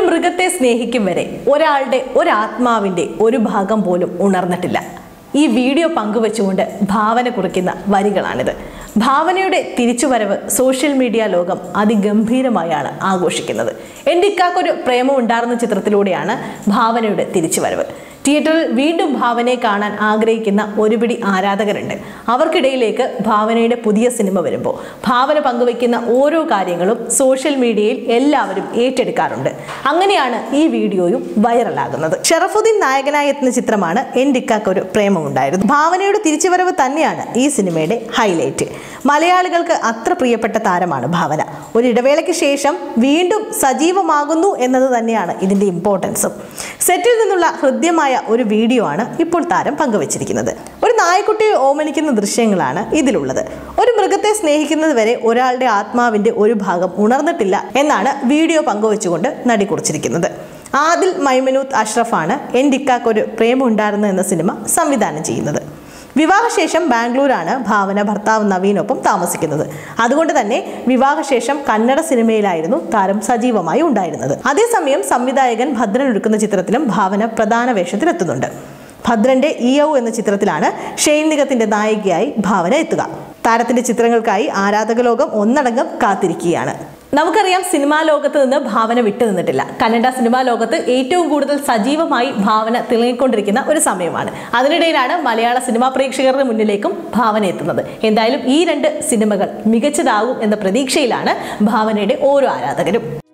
മൃഗത്തെ സ്നേഹിക്കും വരെ ഒരാളുടെ ഒരാത്മാവിൻ്റെ ഒരു ഭാഗം പോലും ഉണർന്നിട്ടില്ല. ഈ വീഡിയോ പങ്കുവെച്ചുകൊണ്ട് ഭാവന കുറിക്കുന്ന വരികളാണിത്. ഭാവനയുടെ തിരിച്ചുവരവ് സോഷ്യൽ മീഡിയ ലോകം അതിഗംഭീരമായാണ് ആഘോഷിക്കുന്നത്. എൻ്റെ ഇക്കാക്കൊരു പ്രേമം ഉണ്ടായിരുന്ന ചിത്രത്തിലൂടെയാണ് ഭാവനയുടെ തിരിച്ചുവരവ്. തിയേറ്ററിൽ വീണ്ടും ഭാവനയെ കാണാൻ ആഗ്രഹിക്കുന്ന ഒരുപിടി ആരാധകരുണ്ട്. അവർക്കിടയിലേക്ക് ഭാവനയുടെ പുതിയ സിനിമ വരുമ്പോൾ ഭാവന പങ്കുവയ്ക്കുന്ന ഓരോ കാര്യങ്ങളും സോഷ്യൽ മീഡിയയിൽ എല്ലാവരും ഏറ്റെടുക്കാറുണ്ട്. അങ്ങനെയാണ് ഈ വീഡിയോയും വൈറലാകുന്നത്. ഷറഫുദ്ദീൻ നായകനായി എത്തുന്ന ചിത്രമാണ് എൻ്റെ ഇക്കാക്കൊരു പ്രേമം ഉണ്ടായിരുന്നു. ഭാവനയുടെ തിരിച്ചുവരവ് തന്നെയാണ് ഈ സിനിമയുടെ ഹൈലൈറ്റ്. മലയാളികൾക്ക് അത്ര പ്രിയപ്പെട്ട താരമാണ് ഭാവന. ഒരു ഇടവേളയ്ക്ക് ശേഷം വീണ്ടും സജീവമാകുന്നു എന്നത് തന്നെയാണ് ഇതിൻ്റെ ഇമ്പോർട്ടൻസും. സെറ്റിൽ നിന്നുള്ള ഹൃദ്യമായ ഒരു വീഡിയോ ആണ് ഇപ്പോൾ താരം പങ്കുവച്ചിരിക്കുന്നത്. ഒരു നായ്ക്കുട്ടിയെ ഓമനിക്കുന്ന ദൃശ്യങ്ങളാണ് ഇതിലുള്ളത്. ഒരു മൃഗത്തെ സ്നേഹിക്കുന്നത് വരെ ഒരാളുടെ ആത്മാവിൻ്റെ ഒരു ഭാഗം ഉണർന്നിട്ടില്ല എന്നാണ് വീഡിയോ പങ്കുവച്ചുകൊണ്ട് നടി കുറിച്ചിരിക്കുന്നത്. ആദിൽ മൈമനൂത്ത് അഷ്റഫാണ് എൻ്റെ ഇക്കാക്കൊരു പ്രേമം ഉണ്ടായിരുന്നു എന്ന സിനിമ സംവിധാനം ചെയ്യുന്നത്. വിവാഹശേഷം ബാംഗ്ലൂരാണ് ഭാവന ഭർത്താവ് നവീനൊപ്പം താമസിക്കുന്നത്. അതുകൊണ്ട് തന്നെ വിവാഹശേഷം കന്നഡ സിനിമയിലായിരുന്നു താരം സജീവമായി ഉണ്ടായിരുന്നത്. അതേസമയം സംവിധായകൻ ഭദ്രൻ ഒരുക്കുന്ന ചിത്രത്തിലും ഭാവന പ്രധാന വേഷത്തിലെത്തുന്നുണ്ട്. ഭദ്രന്റെ ഇയൗ എന്ന ചിത്രത്തിലാണ് ഷെയ്ൻ നിഗത്തിന്റെ നായികയായി ഭാവന എത്തുക. താരത്തിന്റെ ചിത്രങ്ങൾക്കായി ആരാധക ലോകം ഒന്നടങ്കം കാത്തിരിക്കുകയാണ്. നമുക്കറിയാം, സിനിമാ ലോകത്ത് നിന്ന് ഭാവന വിട്ടുനിന്നിട്ടില്ല. കന്നഡ സിനിമാ ലോകത്ത് ഏറ്റവും കൂടുതൽ സജീവമായി ഭാവന തിളങ്ങിക്കൊണ്ടിരിക്കുന്ന ഒരു സമയമാണ്. അതിനിടയിലാണ് മലയാള സിനിമാ പ്രേക്ഷകരുടെ മുന്നിലേക്കും ഭാവന എത്തുന്നത്. എന്തായാലും ഈ രണ്ട് സിനിമകൾ മികച്ചതാകും എന്ന പ്രതീക്ഷയിലാണ് ഭാവനയുടെ ഓരോ ആരാധകരും.